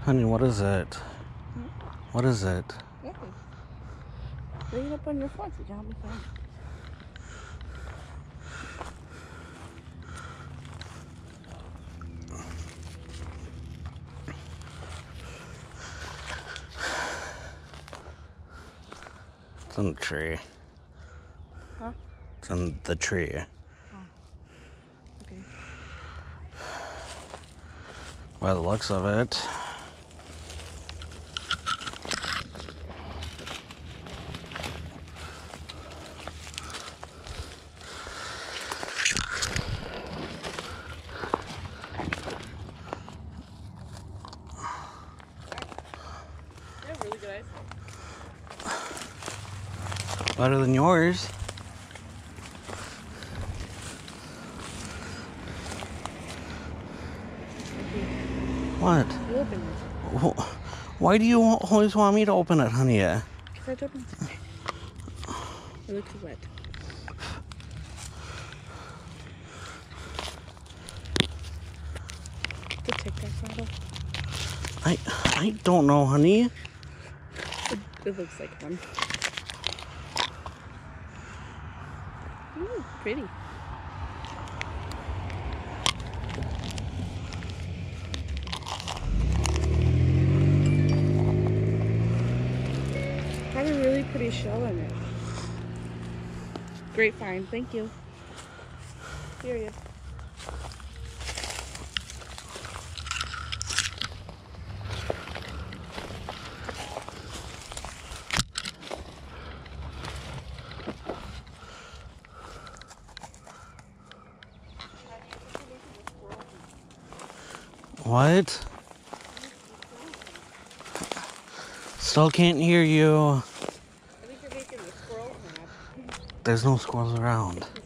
Honey, what is it? What is it? Yeah. Lay it up on your front so you can help me find it. It's in the tree. Huh? It's in the tree. Oh. Okay. By the looks of it. They have really good eyesight. Better than yours. What? You open it. Why do you always want me to open it, honey? Because I don't know. It looks wet. The Tic Tac bottle. I don't know, honey. It looks like one. Ooh, pretty. Got a really pretty shell in it. Great find, thank you. Period. What? Still can't hear you. I think you're making the squirrel mad. There's no squirrels around.